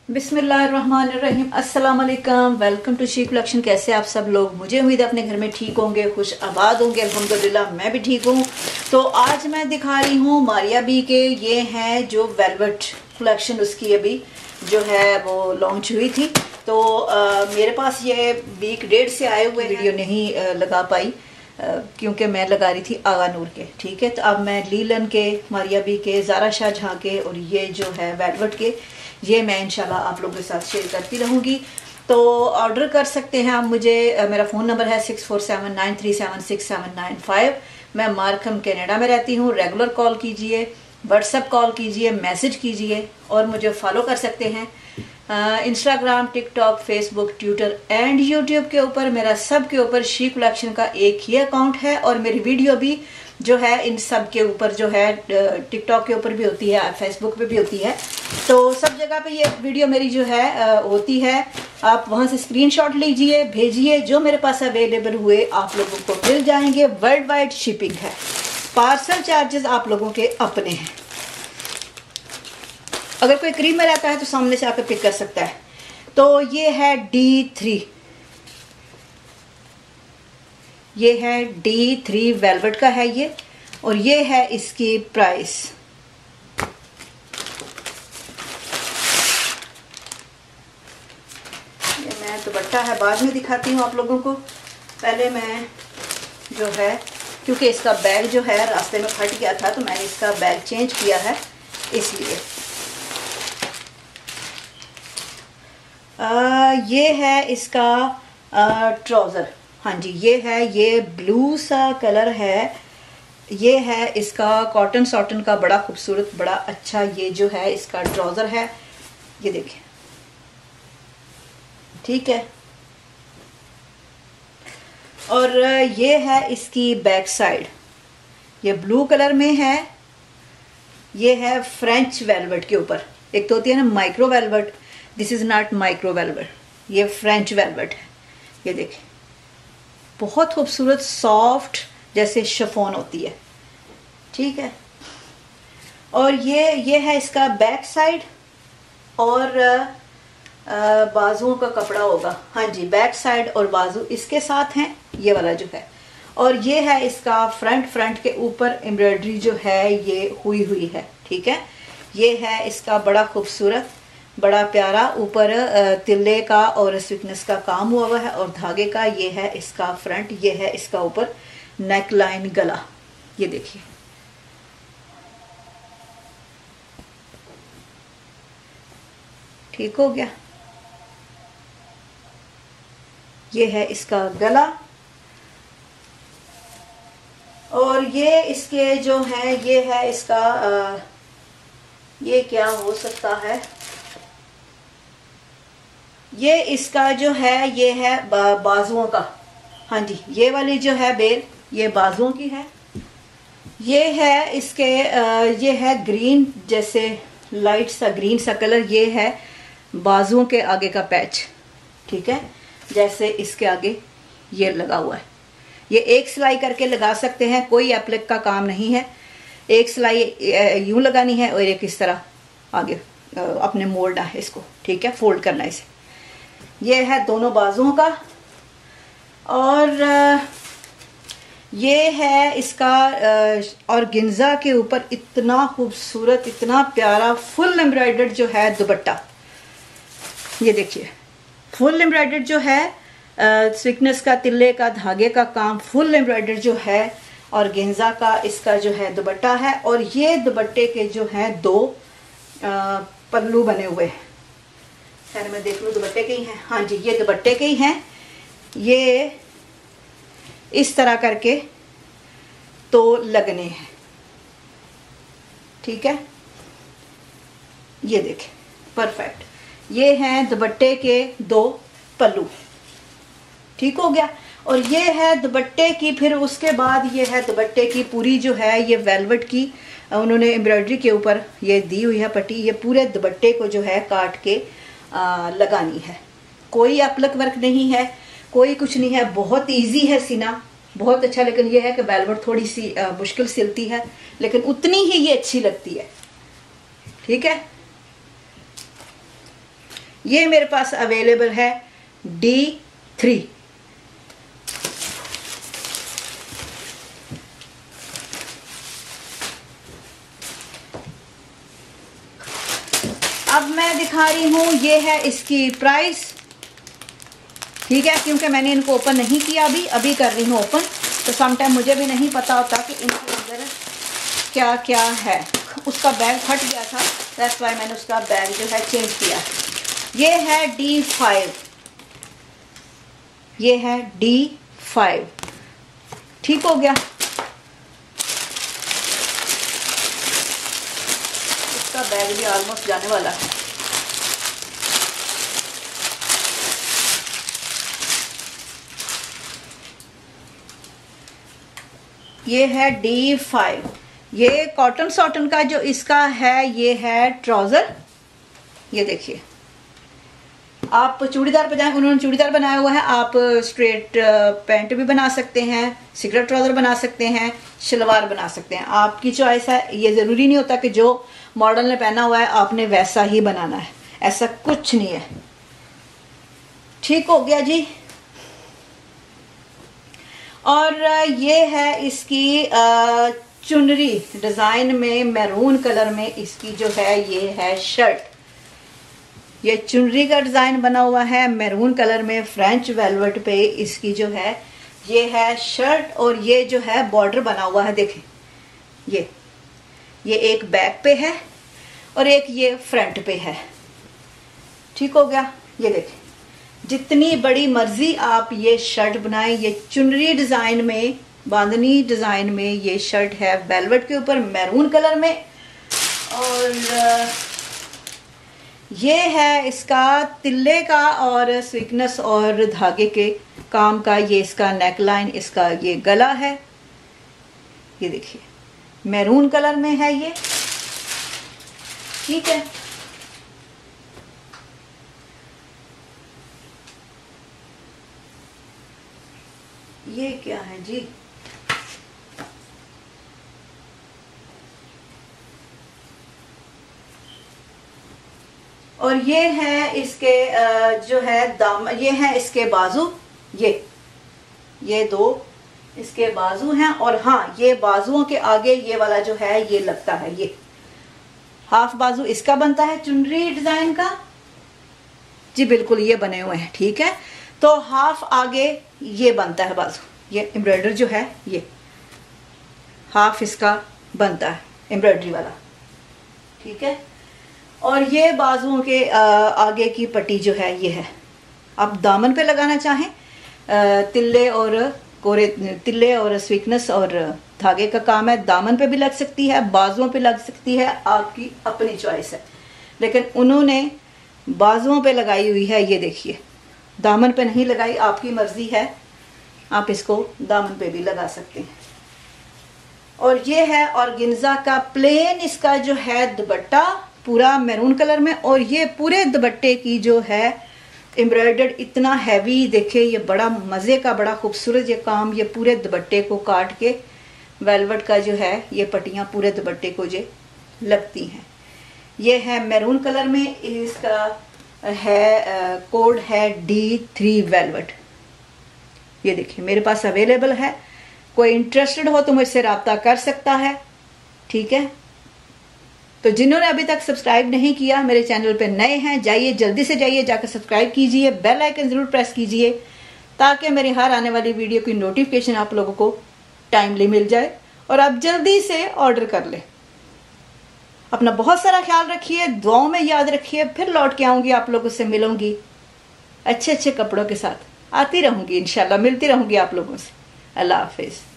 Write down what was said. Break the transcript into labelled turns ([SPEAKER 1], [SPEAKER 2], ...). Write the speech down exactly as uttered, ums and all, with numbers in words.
[SPEAKER 1] बिस्मिल्लाहिर्रहमानिर्रहीम, अस्सलाम वालेकुम। Welcome to she collection. कैसे आप सब लोग? मुझे उम्मीद है अपने घर में ठीक होंगे, खुश आबाद होंगे। अल्हम्दुलिल्लाह मैं भी ठीक हूँ। तो आज मैं दिखा रही हूँ मारिया बी के, ये हैं जो वेलवेट कलेक्शन उसकी अभी जो है वो लॉन्च हुई थी। तो आ, मेरे पास ये वीक डेढ़ से आए हुए वीडियो नहीं आ, लगा पाई क्योंकि मैं लगा रही थी आगा नूर के। ठीक है, तो अब मैं लीलन के, मारिया बी के, ज़ारा शाहजहां के और ये जो है वेलवेट के, ये मैं इंशाल्लाह आप लोगों के साथ शेयर करती रहूँगी। तो ऑर्डर कर सकते हैं आप मुझे। मेरा फ़ोन नंबर है six four seven nine three seven six seven nine five. मैं मार्कम कनाडा में रहती हूँ। रेगुलर कॉल कीजिए, व्हाट्सएप कॉल कीजिए, मैसेज कीजिए और मुझे फॉलो कर सकते हैं Instagram, TikTok, Facebook, Twitter and YouTube के ऊपर। मेरा सब के ऊपर शी कलेक्शन का एक ही अकाउंट है और मेरी वीडियो भी जो है इन सब के ऊपर जो है टिकटॉक के ऊपर भी होती है, फेसबुक पे भी होती है। तो सब जगह पे ये वीडियो मेरी जो है होती है। आप वहां से स्क्रीनशॉट लीजिए, भेजिए, जो मेरे पास अवेलेबल हुए आप लोगों को मिल जाएंगे। वर्ल्ड वाइड शिपिंग है, पार्सल चार्जेस आप लोगों के अपने हैं। अगर कोई करीब में रहता है तो सामने से आकर पिक कर सकता है। तो ये है डी थ्री, ये है डी थ्री वेलवेट का है ये, और ये है इसकी प्राइस। ये मैं दुपट्टा है बाद में दिखाती हूँ आप लोगों को। पहले मैं जो है, क्योंकि इसका बैग जो है रास्ते में फट गया था तो मैंने इसका बैग चेंज किया है इसलिए। आ, ये है इसका ट्राउज़र। हाँ जी, ये है, ये ब्लू सा कलर है। ये है इसका कॉटन सॉटन का बड़ा खूबसूरत, बड़ा अच्छा ये जो है इसका ट्राउज़र है। ये देखिए, ठीक है। और ये है इसकी बैक साइड, ये ब्लू कलर में है। ये है फ्रेंच वेलवेट के ऊपर। एक तो होती है ना micro velvet, this is not micro velvet, ये फ्रेंच वेलवेट है। ये देखिए, बहुत खूबसूरत सॉफ्ट जैसे शिफॉन होती है, ठीक है। और ये ये है इसका बैक साइड और बाजुओं का कपड़ा होगा। हाँ जी, बैक साइड और बाजू इसके साथ हैं, ये वाला जो है। और ये है इसका फ्रंट, फ्रंट के ऊपर एम्ब्रॉयडरी जो है ये हुई हुई है, ठीक है। ये है इसका बड़ा खूबसूरत, बड़ा प्यारा ऊपर तिल्ले का और स्वीटनेस का काम हुआ हुआ है और धागे का। ये है इसका फ्रंट, ये है इसका ऊपर नेक लाइन, गला। ये देखिए, ठीक हो गया। ये है इसका गला और ये इसके जो है, ये है इसका आ, ये क्या हो सकता है, ये इसका जो है ये है बा, बाजुओं का। हाँ जी, ये वाली जो है बेल ये बाजुओं की है। ये है इसके आ, ये है ग्रीन जैसे लाइट सा ग्रीन सा कलर। ये है बाजुओं के आगे का पैच, ठीक है, जैसे इसके आगे ये लगा हुआ है। ये एक सिलाई करके लगा सकते हैं, कोई एप्लिक का काम नहीं है। एक सिलाई यूं लगानी है और एक इस तरह आगे अपने मोड़ना है इसको, ठीक है, फोल्ड करना है इसे। ये है दोनों बाजुओं का। और ये है इसका और गिंजा के ऊपर इतना खूबसूरत, इतना प्यारा फुल एम्ब्रॉयडर्ड जो है दुपट्टा। ये देखिए, फुल एम्ब्रॉयडर्ड जो है, स्वीटनेस का, तिल्ले का, धागे का काम, फुल एम्ब्रॉयडर्ड जो है। और गिंजा का इसका जो है दुपट्टा है। और ये दुपट्टे के जो है दो आ, पल्लू बने हुए हैं। खैर मैं देख लूँ, दुपट्टे के ही हैं। हाँ जी, ये दुपट्टे के ही हैं। ये इस तरह करके तो लगने हैं, ठीक है। ये देखें, परफेक्ट। ये हैं दुपट्टे के दो पल्लू, ठीक हो गया। और ये है दुपट्टे की, फिर उसके बाद ये है दुपट्टे की पूरी जो है ये वेलवेट की उन्होंने एम्ब्रॉयडरी के ऊपर ये दी हुई है पट्टी। ये पूरे दुपट्टे को जो है काट के आ, लगानी है। कोई एप्लिक वर्क नहीं है, कोई कुछ नहीं है, बहुत इजी है सीना, बहुत अच्छा। लेकिन ये है कि वेलवेट थोड़ी सी आ, मुश्किल सिलती है, लेकिन उतनी ही ये अच्छी लगती है, ठीक है। ये मेरे पास अवेलेबल है डी थ्री। अब मैं दिखा रही हूँ, ये है इसकी प्राइस, ठीक है, क्योंकि मैंने इनको ओपन नहीं किया अभी अभी कर रही हूँ ओपन। तो सम टाइम मुझे भी नहीं पता होता कि इनके अंदर क्या क्या है। उसका बैग फट गया था, दैट्स वाई मैंने उसका बैग जो है चेंज किया। ये है डी फाइव, ये है डी फाइव, ठीक हो गया। इसका बैग भी ऑलमोस्ट जाने वाला है। ये है डी फाइव। ये कॉटन सॉटन का जो इसका है, ये है ट्राउजर। ये देखिए, आप चूड़ीदार पजामे, उन्होंने चूड़ीदार बनाया हुआ है, आप स्ट्रेट पैंट भी बना सकते हैं, सिगरेट ट्राउजर बना सकते हैं, शलवार बना सकते हैं, आपकी चॉइस है। ये ज़रूरी नहीं होता कि जो मॉडल ने पहना हुआ है आपने वैसा ही बनाना है, ऐसा कुछ नहीं है। ठीक हो गया जी। और ये है इसकी चुनरी, डिज़ाइन में मैरून कलर में इसकी जो है ये है शर्ट। ये चुनरी का डिज़ाइन बना हुआ है मैरून कलर में, फ्रेंच वेलवेट पे इसकी जो है ये है शर्ट। और ये जो है बॉर्डर बना हुआ है, देखें, ये ये एक बैक पे है और एक ये फ्रंट पे है। ठीक हो गया। ये देखें, जितनी बड़ी मर्जी आप ये शर्ट बनाएं। ये चुनरी डिज़ाइन में, बांधनी डिज़ाइन में ये शर्ट है वेलवेट के ऊपर मैरून कलर में। और ये है इसका तिल्ले का और स्वीकनेस और धागे के काम का, ये इसका नेक लाइन, इसका ये गला है। ये देखिए मैरून कलर में है ये, ठीक है। ये क्या है जी, और ये है इसके जो है दाम, ये है इसके बाजू, ये ये दो इसके बाजू हैं। और हाँ, ये बाजुओं के आगे ये वाला जो है ये लगता है, ये हाफ बाजू इसका बनता है चुनरी डिजाइन का जी, बिल्कुल ये बने हुए हैं, ठीक है। तो हाफ आगे ये बनता है बाजू, ये एम्ब्रॉयडर जो है ये हाफ इसका बनता है एम्ब्रॉयडरी वाला, ठीक है। और ये बाजुओं के आगे की पट्टी जो है ये है। आप दामन पे लगाना चाहें, तिल्ले और कोरे, तिल्ले और स्वीकनेस और धागे का काम है, दामन पे भी लग सकती है, बाजुओं पे लग सकती है, आपकी अपनी चॉइस है। लेकिन उन्होंने बाजुओं पे लगाई हुई है, ये देखिए, दामन पे नहीं लगाई, आपकी मर्जी है, आप इसको दामन पे भी लगा सकते हैं। और ये है ऑर्गेन्जा का प्लेन, इसका जो है दुपट्टा पूरा मैरून कलर में। और ये पूरे दुपट्टे की जो है एम्ब्रॉयडर्ड, इतना हैवी, देखिए ये बड़ा मज़े का, बड़ा खूबसूरत ये काम। ये पूरे दुपट्टे को काट के वेलवेट का जो है ये पट्टियाँ पूरे दुपट्टे को जो लगती हैं। ये है मैरून कलर में, इसका है कोड है डी थ्री वेलवेट। ये देखिए मेरे पास अवेलेबल है, कोई इंटरेस्टेड हो तो मुझसे रब्ता कर सकता है, ठीक है। तो जिन्होंने अभी तक सब्सक्राइब नहीं किया, मेरे चैनल पे नए हैं, जाइए जल्दी से जाइए, जाकर सब्सक्राइब कीजिए, बेल आइकन ज़रूर प्रेस कीजिए, ताकि मेरी हर आने वाली वीडियो की नोटिफिकेशन आप लोगों को टाइमली मिल जाए और आप जल्दी से ऑर्डर कर लें। अपना बहुत सारा ख्याल रखिए, दुआओं में याद रखिए। फिर लौट के आऊँगी, आप लोगों से मिलूंगी अच्छे अच्छे कपड़ों के साथ, आती रहूँगी इंशाल्लाह, मिलती रहूँगी आप लोगों से। अल्लाह हाफिज़।